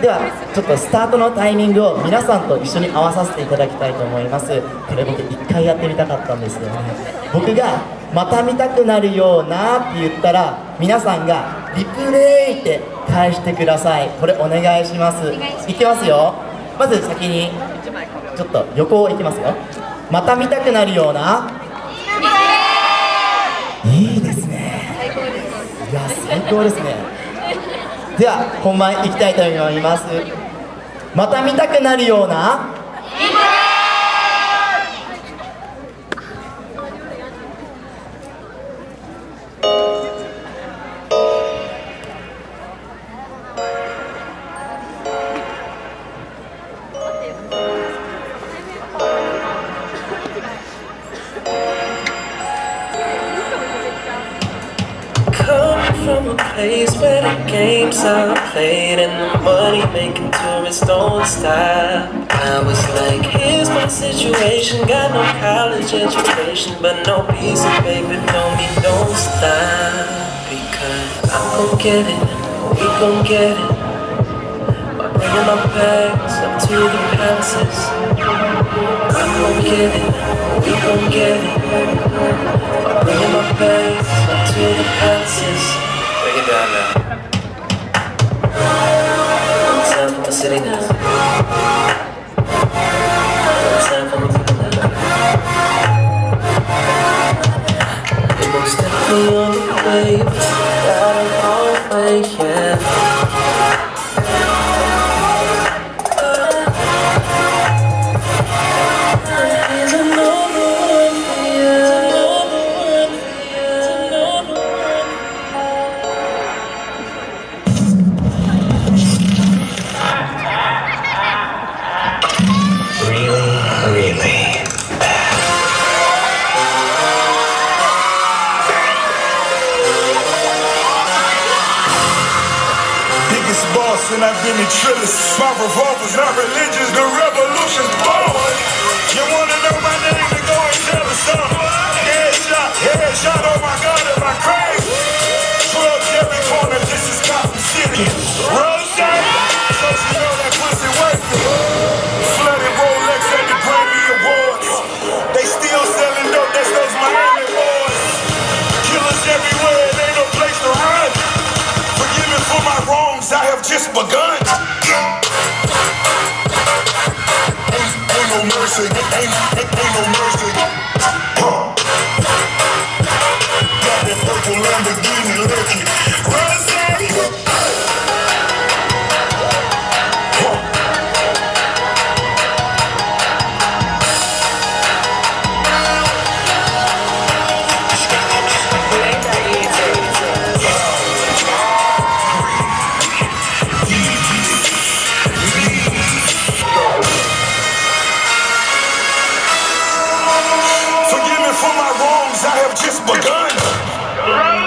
ではちょっとスタートのタイミングを皆さんと一緒に合わさせていただきたいと思います。これ僕1回やってみたかったんですよね。僕がまた見たくなるようなって言ったら皆さんがリプレイって返してください。これお願いします。いきますよ。まず先にちょっと横をいきますよ。また見たくなるような、いいですね。いや最高ですね。では本番いきたいと思います。また見たくなるような、 From a place where the games are played and the money-making tourists don't stop. I was like, here's my situation, got no college education, but no pizza, baby, told me don't stop. Because I'm gon' get it, we gon' get it, by bringing my bags up to the palaces. I'm gon' get it, we gon' get it, by bringing my bags up to the palaces. Break it down now. One time for my city now. One time for my city now. We're most definitely on the way, got it all way, yeah. And I've been in Trillis. My revolver's not religious, the revolution's born. You wanna know my name, then go and tell us something. Headshot, oh my God, am I crazy? Drugs every corner, this is Gotham City. Rose, so you know that pussy wasted. Flooded Rolex at the Grammy Awards. They still selling dope, that's those Miami boys. Killers everywhere, it ain't no place to run. Forgive me for my wrongs, I have just begun. Ain't no mercy, ain't no mercy. Got that purple Lamborghini lurking. Forgive me for my wrongs, I have just begun.